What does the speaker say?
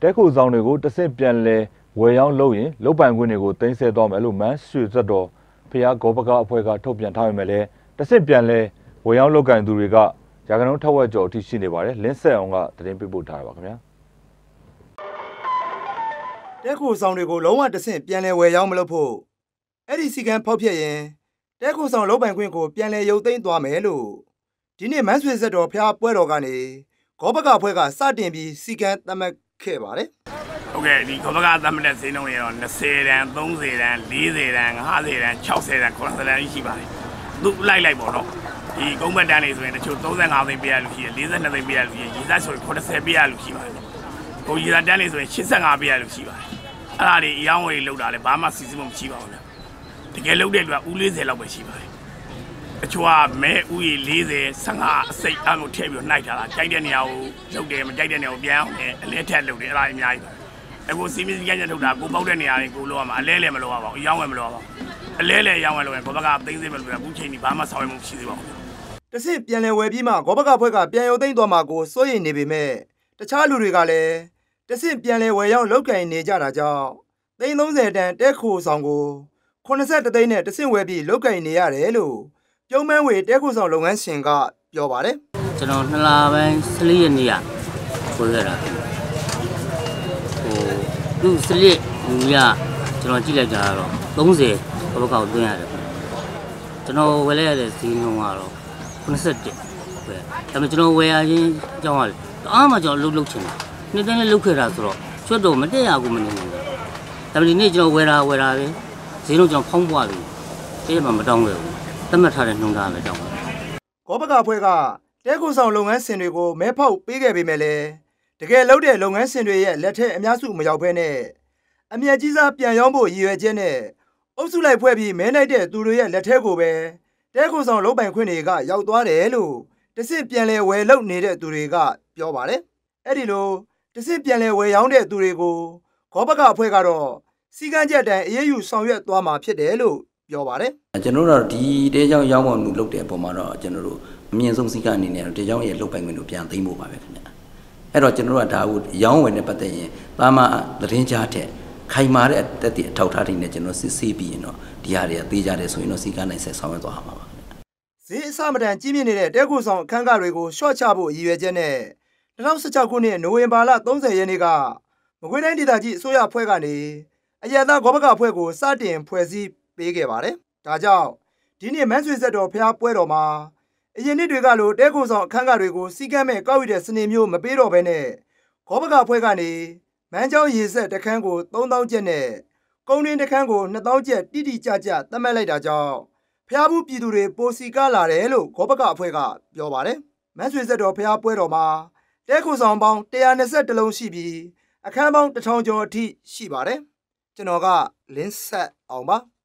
တဲခိုဆောင်တွေကိုတဆင့်ပြန်လဲဝယ်ရောင်းလုပ်ရင်လုတ်ပိုင်ခွင့်တွေကိုတင်ဆက်သွားမယ်လို့မန်းရွှေစက်တော်ဖျားဂောပကအဖွဲ့ကထုတ်ပြန်ထားပေမဲ့လည်းတဆင့်ပြန်လဲဝယ်ရောင်းလုပ်ကင်သူတွေကရာခိုင်နှုန်းထက်ဝက်ကျော်အထိရှိနေပါတယ်လင်းဆက်အောင်ကသတင်းပေးပို့ထားပါခင်ဗျာတဲခိုဆောင်တွေကိုလုံးဝတဆင့်ပြန်လဲဝယ်ရောင်းမလုပ်ဖို့အဲ့ဒီစီကံဖောက်ဖျက်ရင်တဲခိုဆောင်လုတ်ပိုင်ခွင့်ကိုပြန်လဲရုပ်သိမ်းသွားမယ်လို့ဒီနေ့မန်းရွှေစက်တော်ဖျားပွဲတော်ကနေဂောပကအဖွဲ့ကစတင်ပြီးစီကံသတ်မှတ်ခဲ့ပါတယ်ဟုတ်ကဲ့ဒီဂောပကသတ်မှတ်တဲ့ဈေးနှုန်းတွေတော့20တန်း30တန်း40တန်း50တန်း60တန်း90တန်းရှိပါတယ်သူလိုက်ပေါ့နော်ဒီကုန်းဘက်တန်းလေးဆိုရင်တချို့35သိန်းပေးရလို့ရှိတယ်42သိန်းပေးရလို့ရှိတယ်ရေစားဆိုရင်80ပေးရလို့ရှိပါတယ်ကိုရေစားတန်းလေးဆိုရင်85ပေးရလို့ရှိပါတယ်အဲ့ဒါတွေအယောင်းဝယ်လောက်တာလဲဘာမှစီစဉ်မှုမရှိပါဘူးဗျတကယ်လောက်တဲ့လူကဦး40လောက်ပဲရှိပါတယ်အချို့ကမဲဦးရေ40 15အစိတ်အမှုထည့်ပြီးနှိုက်ထားတာကြိုက်တဲ့နေရာကိုလုပ်တယ်မကြိုက်တဲ့နေရာကိုပြန်အောင်အလဲထက်လုပ်တယ်အဲ့ဒါအများကြီးပါအခုစီမီစီကန်းချက်ထုတ်တာကိုပေါက်တဲ့နေရာတွေကိုလောက်ရမှာအလဲလဲမလောက်ရပါဘူးအယောင်းဝယ်မလောက်ရပါဘူးအလဲလဲအယောင်းဝယ်လို့ရင်ဘောဘကသိသိမလို့အခုချိန်ဒီဘာမှဆောင်ရွက်မှုရှိသေးပါဘူးတဆင့်ပြန်လဲဝယ်ပြီးမှဂောဘကဖွဲ့ကပြန်ရုပ်သိမ်းသွားမှာကိုစိုးရိမ်နေပေမဲ့တခြားလူတွေကလည်းတဆင့်ပြန်လဲဝယ်ရောင်းလောက်ကင်နေကြတာကြောင့်30တန်တဲခိုဆောင်ကို81သိန်းနဲ့တဆင့်ဝယ်ပြီးလောက်ကင်နေရတယ်လို့ပြုံးမန်းဝေတဲခိုဆောင်လုပ်ငန်းရှင်ကပြောပါတယ်ကျွန်တော်2လပိုင်း14ရက်နေ့ကဝယ်ခဲ့တာသူစလစ်လူရကျွန်တော်ကြည့်လိုက်တာတော့30ဘဘကောက်သွင်းရတယ်ကျွန်တော်ဝယ်လိုက်ရတဲ့ဈေးနှုန်းကတော့81ပဲဒါပေမဲ့ကျွန်တော်ဝယ်ရခြင်းအကြောင်းကအားမှကျွန်တော်လှုပ်ချင်တယ်နှစ်တိုင်းလည်းလှုပ်ခဲ့တာဆိုတော့ချွတ်တော့မတက်ရဘူးမနေဘူးဒါပေမဲ့ဒီနေ့ကျွန်တော်ဝယ်တာပဲဈေးနှုန်းကျွန်တော်ဖောင်းပွားပြီအဲ့မှာမတောင်းခဲ့ဘူးသတ်မှတ်ထားတဲ့နှုန်းသားပဲတောင်းဂောဘကအဖွဲ့ကတဲခိုဆောင်လုပ်ငန်းရှင်တွေကိုမဲဖောက်ပေးခဲ့ပေမဲ့လည်းတကယ်လုပ်တဲ့လုပ်ငန်းရှင်တွေရဲ့လက်ထက်အများစုမရောက်ဘဲနဲ့အမြတ်ကြီးစားပြန်ရောင်းဖို့ရည်ရွယ်ချက်နဲ့အုပ်စုလိုက်ဖွဲ့ပြီးမဲလိုက်တဲ့သူတွေရဲ့လက်ထက်ကိုပဲတဲခိုဆောင်လုပ်ပိုင်ခွင့်တွေကရောက်သွားတယ်လို့တဆင့်ပြန်လဲဝယ်လုပ်နေတဲ့သူတွေကပြောပါတယ်အဲ့ဒီလိုတဆင့်ပြန်လဲဝယ်ရောင်းတဲ့သူတွေကိုဂောဘကအဖွဲ့ကတော့စီကံချက်တိုင်းအရေးယူဆောင်ရွက်သွားမှာဖြစ်တယ်လို့ပြောပါတယ်ကျွန်တော်တို့ဒီတဲကြောင်ရောင်းပေါ်မှုလုပ်တဲ့အပေါ်မှာတော့ကျွန်တော်တို့အမြင့်ဆုံးစီကံအနေနဲ့တဲကြောင်ရဲ့လုပ်ပိုင်ခွင့်ကိုပြန်သိမ်းဖို့ပါပဲခင်ဗျအဲ့တော့ကျွန်တော်တို့ကဒါကိုရောင်းဝယ်နဲ့ပတ်သက်ရင်ပါမသတင်းကြားတဲ့ခိုင်မာတဲ့တက်တဲ့အထောက်ထားတွေနဲ့ကျွန်တော်စစ်ဆေးပြီးရင်တော့ဒီဟာတွေကသေးကြတယ်ဆိုရင်တော့စီကံနိုင်ဆက်ဆောင်ရွက်သွားမှာပါဈေးအစမတန်ကြီးမြင့်နေတဲ့တဲခိုဆောင်အခန်းကတွေကိုရှော့ချဖို့ရည်ရွယ်ချက်နဲ့2016ခုနှစ်နိုဝင်ဘာလ30ရက်နေ့ကမကွေးတိုင်းဒေသကြီးအစိုးရအဖွဲ့ကနေအရသာဂောဘကအဖွဲ့ကိုစတင်ဖွဲ့စည်းပေးခဲ့ပါတယ်ဒါကြောင့်ဒီနေ့မန်းရွှေစက်တော်ဖျားပွဲတော်မှာအရင်နှစ်တွေကလိုတဲခိုဆောင်အခန်းကတွေကိုစီကံမဲ့ကောက်ယူတဲ့စနစ်မျိုးမပေးတော့ဘဲနဲ့ဂောဘကအဖွဲ့ကနေမန်းချောင်းရေဆက်တခန်းကို3000ကျပ်နဲ့ကုန်းတွင်းတခန်းကို2000ကျပ်တိတိကျကျသတ်မှတ်လိုက်တာကြောင့်ဖျားဘူးပြည်သူတွေပိုစီကားလာတယ်လို့ဂောဘကအဖွဲ့ကပြောပါတယ်မန်းရွှေစက်တော်ဖျားပွဲတော်မှာတဲခိုဆောင်ပေါင်း120လုံးရှိပြီးအခန်းပေါင်း1000ကျော်အထိရှိပါတယ်ကျွန်တော်ကလင်းဆက်အောင်ပါ